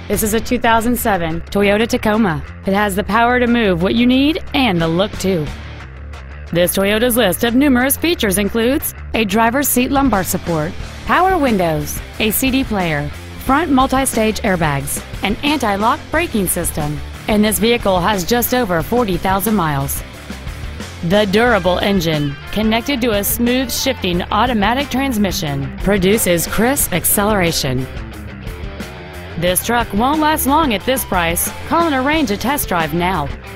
This is a 2007 Toyota Tacoma. It has the power to move what you need and the look too. This Toyota's list of numerous features includes a driver's seat lumbar support, power windows, a CD player, front multi-stage airbags, an anti-lock braking system, and this vehicle has just over 40,000 miles. The durable engine, connected to a smooth shifting automatic transmission, produces crisp acceleration. This truck won't last long at this price. Call and arrange a test drive now.